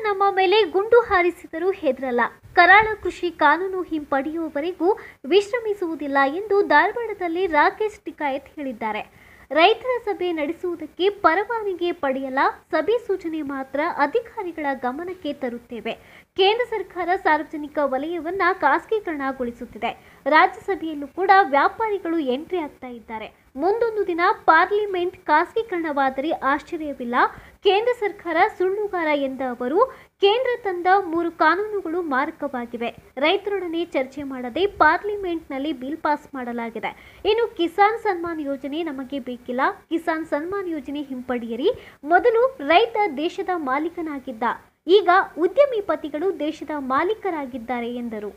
ನಮ್ಮ ಮೇಲೆ ಗುಂಡು ಹಾರಿಸಿದರೂ ಹೆದರಲ್ಲ, ಕರಾಳ ಕೃಷಿ ಕಾನೂನು ಹಿಂಪಡೆಯುವವರೆಗೂ ವಿಶ್ರಮಿಸುವುದಿಲ್ಲ ಎಂದು ಧಾರವಾಡದಲ್ಲಿ ರಾಕೇಶ್ ಟಿಕಾಯತ್ ಹೇಳಿದ್ದಾರೆ. ರೈತರ ಸಭೆ ನಡೆಸುವುದಕ್ಕೆ ಪರವಾನಗಿ ಪಡೆಯಲ್ಲ, ಸಭೆ ಸೂಚನೆ ಮಾತ್ರ ಅಧಿಕಾರಿಗಳ ಗಮನಕ್ಕೆ ತರುತ್ತೇವೆ. ಕೇಂದ್ರ ಸರ್ಕಾರ ಸಾರ್ವಜನಿಕ ವಲಯವನ್ನ ಖಾಸಗೀಕರಣಗೊಳಿಸುತ್ತಿದೆ. ರಾಜ್ಯಸಭೆಯಲ್ಲೂ ಕೂಡ ವ್ಯಾಪಾರಿಗಳು ಎಂಟ್ರಿ ಆಗ್ತಾ ಇದ್ದಾರೆ. ಮುಂದೊಂದು ದಿನ ಪಾರ್ಲಿಮೆಂಟ್ ಖಾಸಗೀಕರಣವಾದರೆ ಆಶ್ಚರ್ಯವಿಲ್ಲ. ಕೇಂದ್ರ ಸರ್ಕಾರ ಸುಳ್ಳುಗಾರ ಎಂದ ಅವರು, ಕೇಂದ್ರ ತಂದ 3 ಕಾನೂನುಗಳು ಮಾರಕವಾಗಿವೆ. ರೈತರೊಡನೆ ಚರ್ಚೆ ಮಾಡದೆ ಪಾರ್ಲಿಮೆಂಟ್ನಲ್ಲಿ ಬಿಲ್ ಪಾಸ್ ಮಾಡಲಾಗಿದೆ. ಇನ್ನು ಕಿಸಾನ್ ಸನ್ಮಾನ್ ಯೋಜನೆ ನಮಗೆ ಬೇಕಿಲ್ಲ, ಕಿಸಾನ್ ಸನ್ಮಾನ್ ಯೋಜನೆ ಹಿಂಪಡೆಯಿರಿ. ಮೊದಲು ರೈತ ದೇಶದ ಮಾಲೀಕನಾಗಿದ್ದ, ಈಗ ಉದ್ಯಮಿಪತಿಗಳು ದೇಶದ ಮಾಲೀಕರಾಗಿದ್ದಾರೆ ಎಂದರು.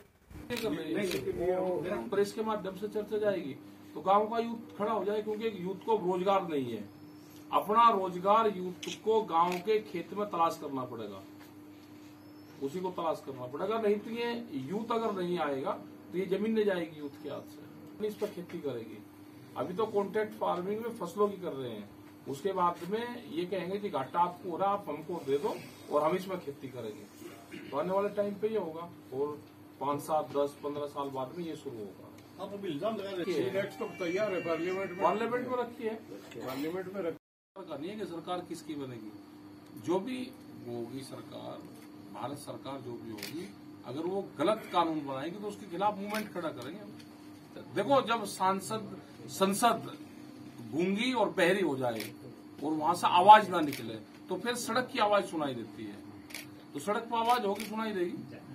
तो गांव का यूथ खड़ा हो जाए, क्योंकि यूथ को रोजगार नहीं है। अपना रोजगार यूथ को गांव के खेत में तलाश करना पड़ेगा, उसी को तलाश करना पड़ेगा। नहीं तो ये यूथ अगर नहीं आएगा तो ये जमीन नहीं जाएगी यूथ के हाथ से, इस पर खेती करेगी। अभी तो कॉन्ट्रैक्ट फार्मिंग में फसलों की कर रहे हैं, उसके बाद में ये कहेंगे कि घाटा आपको हो रहा, आप हमको दे दो और हम इसमें खेती करेंगे। तो आने वाले टाइम पे ये होगा और 5, 7, 10, 15 साल बाद में ये शुरू होगा। आप इल्जाम लगा रहे हैं तो तैयार है पार्लियामेंट में रखी है, पार्लियामेंट में नहीं है कि सरकार किसकी बनेगी। जो भी होगी सरकार, भारत सरकार जो भी होगी, अगर वो गलत कानून बनाएगी तो उसके खिलाफ मूवमेंट खड़ा करेंगे। देखो, जब संसद गूंगी और बहरी हो जाए और वहां से आवाज ना निकले तो फिर सड़क की आवाज सुनाई देती है। तो सड़क पर आवाज होगी, सुनाई देगी।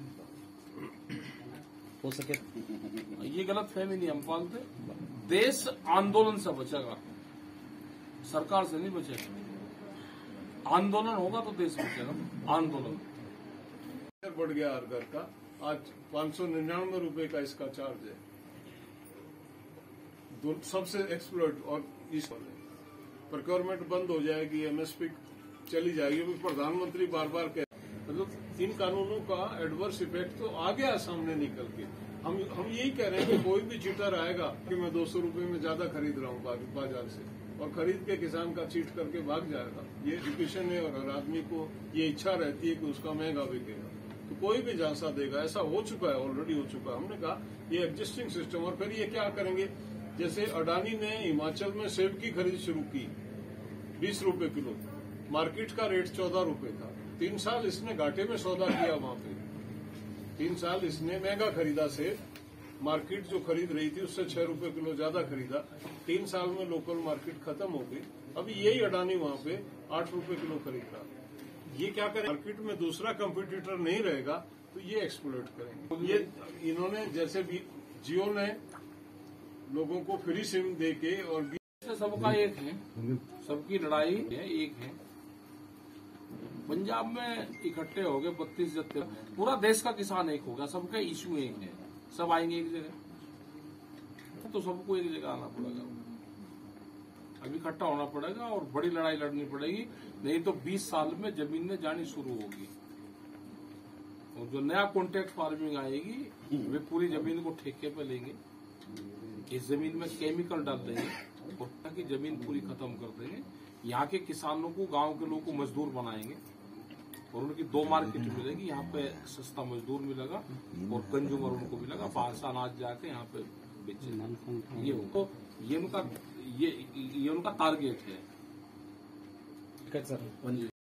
हो सके ये गलत फहमी नहीं हम पालते। देश आंदोलन से बचेगा, सरकार से नहीं बचेगा। आंदोलन होगा तो देश बचेगा। आंदोलन बढ़ गया हर घर का, आज 599 रुपए का इसका चार्ज है। सबसे एक्सप्लोर्ट और इस प्रोक्योरमेंट बंद हो जाएगी, एमएसपी चली जाएगी। प्रधानमंत्री बार बार कह, मतलब इन कानूनों का एडवर्स इफेक्ट तो आ गया सामने निकल के। हम यही कह रहे हैं कि कोई भी चीटर आएगा कि मैं 200 रुपए में ज्यादा खरीद रहा हूँ बाजार से, और खरीद के किसान का चीट करके भाग जाएगा। ये एजुकेशन है और हर आदमी को ये इच्छा रहती है कि उसका महंगा बिकेगा, तो कोई भी झांसा देगा। ऐसा हो चुका है, ऑलरेडी हो चुका है। हमने कहा ये एग्जिस्टिंग सिस्टम। और फिर ये क्या करेंगे, जैसे अडानी ने हिमाचल में सेब की खरीद शुरू की 20 रुपए किलो, मार्केट का रेट 14 रुपए था। 3 साल इसने घाटे में सौदा किया वहां पे। 3 साल इसने महंगा खरीदा सेब, मार्केट जो खरीद रही थी उससे 6 रुपए किलो ज्यादा खरीदा। 3 साल में लोकल मार्केट खत्म हो गई। अभी यही अडानी वहां पे 8 रुपए किलो खरीद रहा। ये क्या करें, मार्केट में दूसरा कंपटीटर नहीं रहेगा तो ये एक्सप्लॉइट करेंगे। ये इन्होंने जैसे भी जियो ने लोगों को फ्री सिम देके और सबका एक है, सबकी लड़ाई है, एक है। पंजाब में इकट्ठे हो गए 32 जत्थे, पूरा देश का किसान एक हो गया, सबका इश्यू एक है, सब आएंगे एक जगह, तो सबको एक जगह आना पड़ेगा। अभी इकट्ठा होना पड़ेगा और बड़ी लड़ाई लड़नी पड़ेगी, नहीं तो 20 साल में जमीन में जानी शुरू होगी। और जो नया कॉन्ट्रैक्ट फार्मिंग आएगी वे पूरी जमीन को ठेके पे लेंगे, इस जमीन में केमिकल डाल देंगे और ताकि जमीन पूरी खत्म कर देंगे। यहाँ के किसानों को, गांव के लोगों को मजदूर बनाएंगे और उनकी 2 मार्केट मिलेगी। यहाँ पे सस्ता मजदूर मिलेगा और कंज्यूमर उनको मिलेगा, बाहर से अनाज जाके यहाँ पे बेचेगा। ये उनका टारगेट है।